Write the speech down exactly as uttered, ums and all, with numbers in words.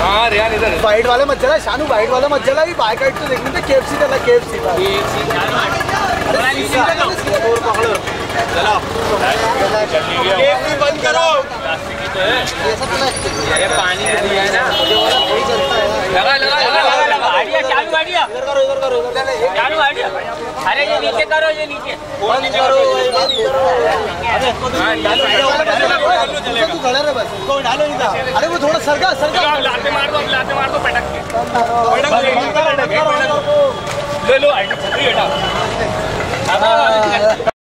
हाँ रियान इधर वाइट वाले मत चला शानू, वाइट वाले मत चला, बाइक राइड तो देखने थे केएफसी चला केएफसी का। बंद करो ये पानी दिया है ना, लगा लगा लगा लगा आइडिया चालू आइडिया इधर करो इधर करो चालू आइडिया। अरे ये नीचे करो ये नीचे फोन नीचे करो। अरे तू खड़ा रहे बस, कोई डालो नहीं था। अरे वो थोड़ा सरका सरका लाते मार दो लाते मार दो पटक के ले लो आइडिया छतरी हटा।